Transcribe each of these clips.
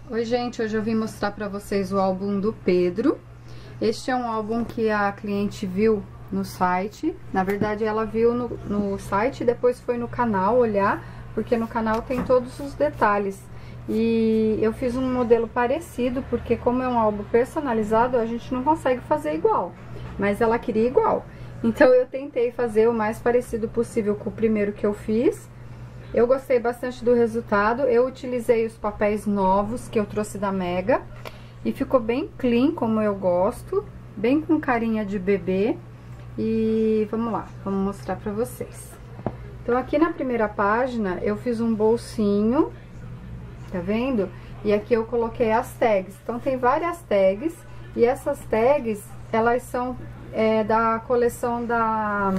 Oi gente, hoje eu vim mostrar pra vocês o álbum do Pedro. Este é um álbum que a cliente viu no site. Na verdade ela viu no site e depois foi no canal olhar, porque no canal tem todos os detalhes. E eu fiz um modelo parecido, porque como é um álbum personalizado, a gente não consegue fazer igual. Mas ela queria igual. Então eu tentei fazer o mais parecido possível com o primeiro que eu fiz. Eu gostei bastante do resultado. Eu utilizei os papéis novos que eu trouxe da Mega e ficou bem clean, como eu gosto, bem com carinha de bebê. E vamos lá, vamos mostrar pra vocês. Então aqui na primeira página eu fiz um bolsinho, tá vendo? E aqui eu coloquei as tags. Então tem várias tags e essas tags, elas são da coleção da...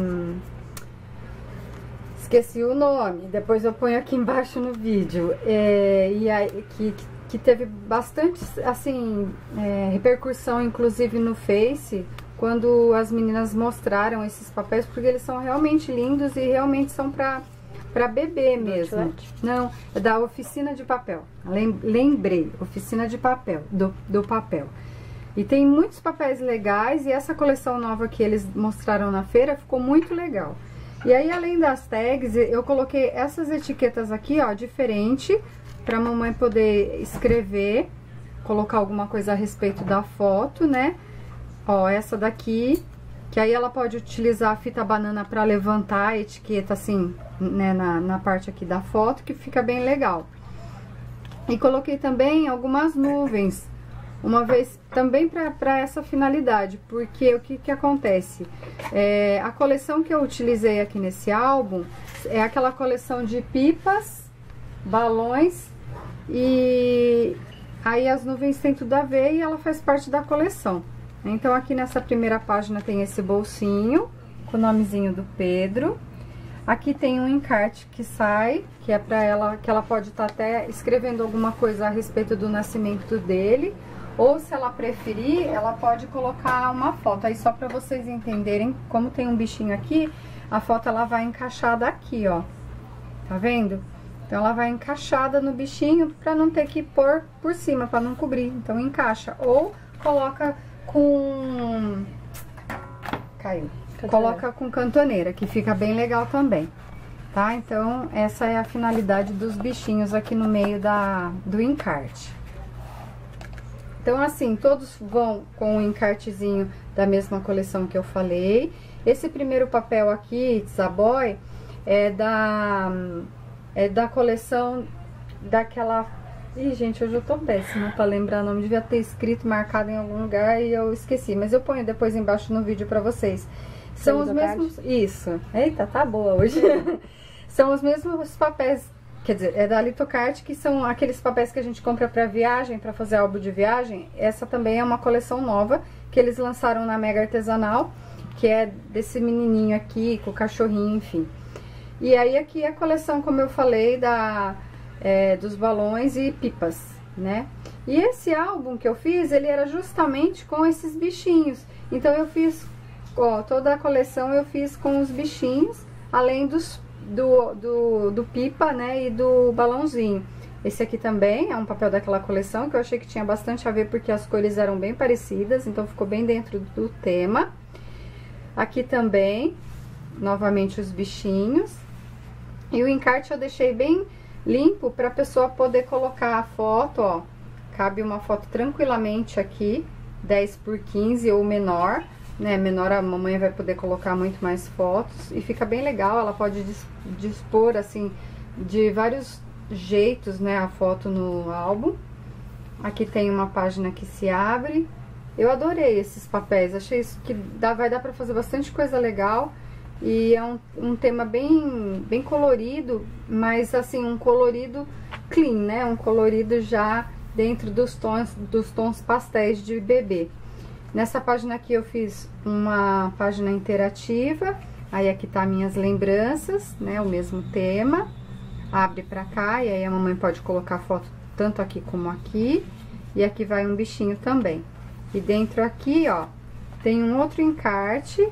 esqueci o nome, depois eu ponho aqui embaixo no vídeo. E aí, que teve bastante, assim, repercussão, inclusive no Face, quando as meninas mostraram esses papéis, porque eles são realmente lindos e realmente são pra bebê mesmo. Não, é da Oficina de Papel. Lembrei, Oficina de Papel, do papel. E tem muitos papéis legais e essa coleção nova que eles mostraram na feira ficou muito legal. E aí, além das tags, eu coloquei essas etiquetas aqui, ó, diferente, pra mamãe poder escrever, colocar alguma coisa a respeito da foto, né? Ó, essa daqui, que aí ela pode utilizar a fita banana pra levantar a etiqueta, assim, né, na parte aqui da foto, que fica bem legal. E coloquei também algumas nuvens, uma vez também para essa finalidade, porque o que acontece? A coleção que eu utilizei aqui nesse álbum é aquela coleção de pipas, balões, e aí as nuvens têm tudo a ver e ela faz parte da coleção. Então aqui nessa primeira página tem esse bolsinho com o nomezinho do Pedro. Aqui tem um encarte que sai, que é para ela, que ela pode estar até escrevendo alguma coisa a respeito do nascimento dele. Ou, se ela preferir, ela pode colocar uma foto. Aí, só pra vocês entenderem, como tem um bichinho aqui, a foto ela vai encaixada aqui, ó. Tá vendo? Então, ela vai encaixada no bichinho pra não ter que pôr por cima, pra não cobrir. Então, encaixa. Ou coloca com... caiu. Coloca com cantoneira, que fica bem legal também. Tá? Então, essa é a finalidade dos bichinhos aqui no meio do encarte. Então, assim, todos vão com o encartezinho da mesma coleção que eu falei. Esse primeiro papel aqui, Zaboy, é da coleção daquela... Ih, gente, hoje eu tô péssima pra lembrar o nome. Devia ter escrito, marcado em algum lugar e eu esqueci. Mas eu ponho depois embaixo no vídeo pra vocês. São os mesmos... Isso. Eita, tá boa hoje. São os mesmos papéis... Quer dizer, é da Litocart, que são aqueles papéis que a gente compra pra viagem, pra fazer álbum de viagem. Essa também é uma coleção nova, que eles lançaram na Mega Artesanal, que é desse menininho aqui, com o cachorrinho, enfim. E aí aqui é a coleção, como eu falei, dos balões e pipas, né? E esse álbum que eu fiz, ele era justamente com esses bichinhos. Então eu fiz, ó, toda a coleção eu fiz com os bichinhos, além do pipa, né, e do balãozinho. Esse aqui também é um papel daquela coleção que eu achei que tinha bastante a ver, porque as cores eram bem parecidas, então ficou bem dentro do tema. Aqui também, novamente os bichinhos. E o encarte eu deixei bem limpo para a pessoa poder colocar a foto, ó. Cabe uma foto tranquilamente aqui, 10 por 15 ou menor. Né, menor, a mamãe vai poder colocar muito mais fotos e fica bem legal. Ela pode dispor assim de vários jeitos, né, a foto no álbum. Aqui tem uma página que se abre. Eu adorei esses papéis, achei isso que vai dar pra fazer bastante coisa legal. E é um tema bem colorido, mas assim, um colorido clean, né, um colorido já dentro dos tons pastéis de bebê. Nessa página aqui eu fiz uma página interativa, aí aqui tá minhas lembranças, né, o mesmo tema. Abre pra cá e aí a mamãe pode colocar foto tanto aqui como aqui. E aqui vai um bichinho também. E dentro aqui, ó, tem um outro encarte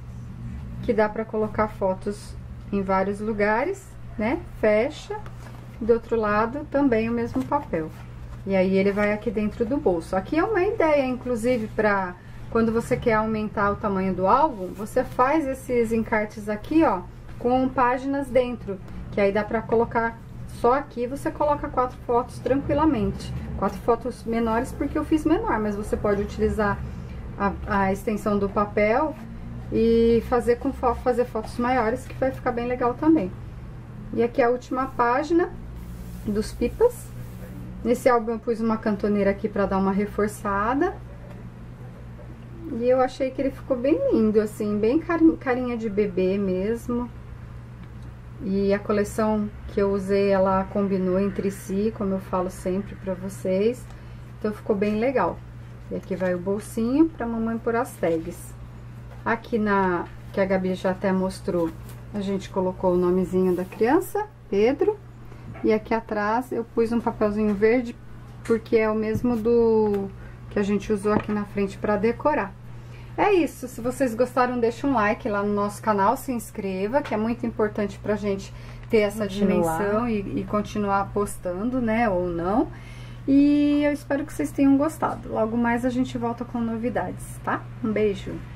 que dá pra colocar fotos em vários lugares, né? Fecha. do outro lado também o mesmo papel. E aí ele vai aqui dentro do bolso. Aqui é uma ideia, inclusive, para quando você quer aumentar o tamanho do álbum, você faz esses encartes aqui, ó, com páginas dentro, que aí dá pra colocar só aqui, você coloca 4 fotos tranquilamente. 4 fotos menores porque eu fiz menor, mas você pode utilizar a extensão do papel e fazer fotos maiores, que vai ficar bem legal também. E aqui a última página dos pipas. Nesse álbum eu pus uma cantoneira aqui pra dar uma reforçada. E eu achei que ele ficou bem lindo, assim, bem carinha de bebê mesmo. E a coleção que eu usei, ela combinou entre si, como eu falo sempre pra vocês. Então ficou bem legal. E aqui vai o bolsinho pra mamãe pôr as tags. Aqui que a Gabi já até mostrou, a gente colocou o nomezinho da criança, Pedro. E aqui atrás eu pus um papelzinho verde, porque é o mesmo do que a gente usou aqui na frente pra decorar. É isso, se vocês gostaram, deixa um like lá no nosso canal, se inscreva, que é muito importante pra gente ter essa dimensão e continuar postando, né, ou não. E eu espero que vocês tenham gostado. Logo mais a gente volta com novidades, tá? Um beijo!